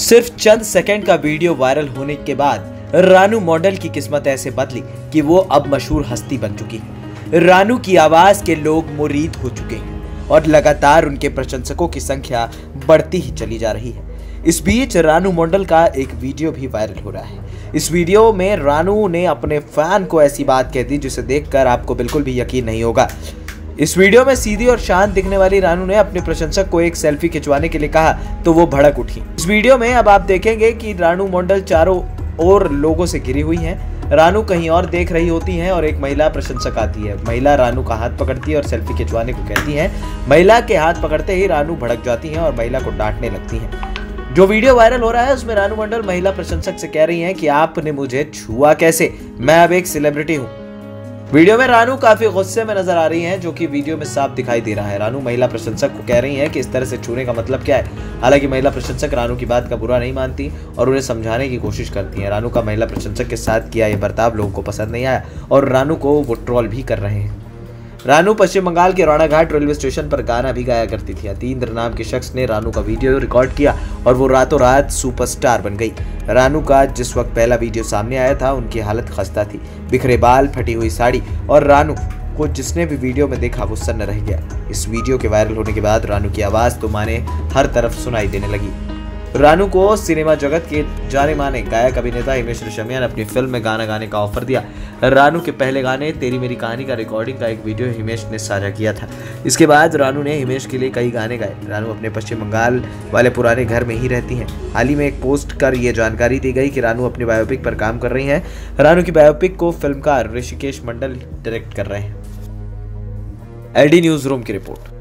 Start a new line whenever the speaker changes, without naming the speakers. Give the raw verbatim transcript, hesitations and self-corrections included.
सिर्फ चंद सेकंड का वीडियो वायरल होने के बाद रानू मॉडल की किस्मत ऐसे बदली कि वो अब मशहूर हस्ती बन चुकी है। रानू की आवाज के लोग मुरीद हो चुके हैं और लगातार उनके प्रशंसकों की संख्या बढ़ती ही चली जा रही है। इस बीच रानू मॉडल का एक वीडियो भी वायरल हो रहा है। इस वीडियो में रानू ने अपने फैन को ऐसी बात कह दी जिसे देखकर आपको बिल्कुल भी यकीन नहीं होगा। इस वीडियो में सीधी और शांत दिखने वाली रानू ने अपने प्रशंसक को एक सेल्फी खिंचवाने के लिए कहा तो वो भड़क उठी। इस वीडियो में अब आप देखेंगे कि रानू मॉडल चारों ओर लोगों से घिरी हुई हैं। रानू कहीं और देख रही होती हैं और एक महिला प्रशंसक आती है। महिला रानू का हाथ पकड़ती है और सेल्फी खिंचवाने को कहती है। महिला के हाथ पकड़ते ही रानू भड़क जाती है और महिला को डांटने लगती है। जो वीडियो वायरल हो रहा है उसमें रानू मंडल महिला प्रशंसक से कह रही हैं कि आपने मुझे छुआ कैसे, मैं अब एक सेलिब्रिटी हूं। वीडियो में रानू काफी गुस्से में नजर आ रही हैं, जो कि वीडियो में साफ दिखाई दे रहा है। रानू महिला प्रशंसक को कह रही हैं कि इस तरह से छूने का मतलब क्या है। हालांकि महिला प्रशंसक रानू की बात का बुरा नहीं मानती और उन्हें समझाने की कोशिश करती हैं। रानू का महिला प्रशंसक के साथ किया यह बर्ताव लोगों को पसंद नहीं आया और रानू को वो ट्रोल भी कर रहे हैं। रानू पश्चिम बंगाल के राणाघाट रेलवे स्टेशन पर गाना भी गाया करती थी। अतीन्द्र नाम के शख्स ने रानू का वीडियो रिकॉर्ड किया और वो रातों रात सुपरस्टार बन गई। रानू का जिस वक्त पहला वीडियो सामने आया था उनकी हालत खस्ता थी, बिखरे बाल, फटी हुई साड़ी, और रानू को जिसने भी वीडियो में देखा वो सन्न रह गया। इस वीडियो के वायरल होने के बाद रानू की आवाज़ तो माने हर तरफ सुनाई देने लगी। रानू को सिनेमा जगत के जाने माने गायक अभिनेता हिमेश रेशमिया ने अपनी फिल्म में गाना गाने का ऑफर दिया। रानू के पहले गाने तेरी मेरी कहानी का रिकॉर्डिंग का एक वीडियो हिमेश ने साझा किया था। इसके बाद रानू ने हिमेश के लिए कई गाने गाए। रानू अपने पश्चिम बंगाल वाले पुराने घर में ही रहती हैं। हाल ही में एक पोस्ट कर ये जानकारी दी गई कि रानू अपनी बायोपिक पर काम कर रही हैं। रानू की बायोपिक को फिल्मकार ऋषिकेश मंडल डायरेक्ट कर रहे हैं। एल डी न्यूज रूम की रिपोर्ट।